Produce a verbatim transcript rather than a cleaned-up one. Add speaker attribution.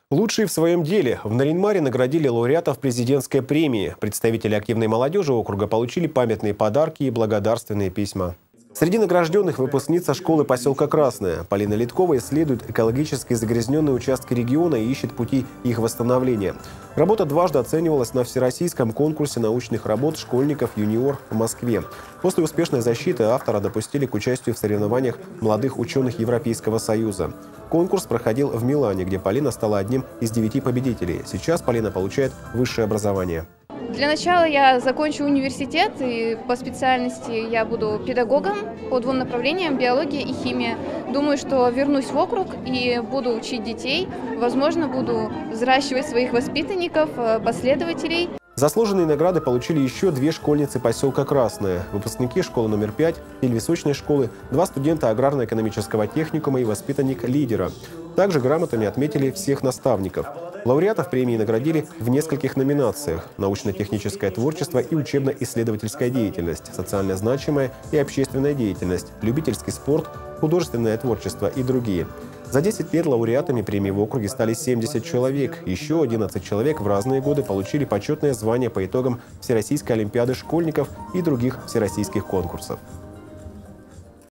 Speaker 1: Лучшие в своем деле. В Нарьян-Маре наградили лауреатов президентской премии. Представители активной молодежи округа получили памятные подарки и благодарственные письма. Среди награжденных выпускница школы поселка Красная. Полина Литкова исследует экологически загрязненные участки региона и ищет пути их восстановления. Работа дважды оценивалась на всероссийском конкурсе научных работ школьников «Юниор» в Москве. После успешной защиты автора допустили к участию в соревнованиях молодых ученых Европейского Союза. Конкурс проходил в Милане, где Полина стала одним из девяти победителей. Сейчас Полина получает высшее образование.
Speaker 2: Для начала я закончу университет, и по специальности я буду педагогом по двум направлениям – биология и химия. Думаю, что вернусь в округ и буду учить детей. Возможно, буду взращивать своих воспитанников, последователей.
Speaker 1: Заслуженные награды получили еще две школьницы поселка Красная, выпускники школы номер пять и височной школы, два студента аграрно-экономического техникума и воспитанник лидера. Также грамотами отметили всех наставников. Лауреатов премии наградили в нескольких номинациях: научно-техническое творчество и учебно-исследовательская деятельность, социально значимая и общественная деятельность, любительский спорт, художественное творчество и другие. За десять лет лауреатами премии в округе стали семьдесят человек. Еще одиннадцать человек в разные годы получили почетное звание по итогам Всероссийской олимпиады школьников и других всероссийских конкурсов.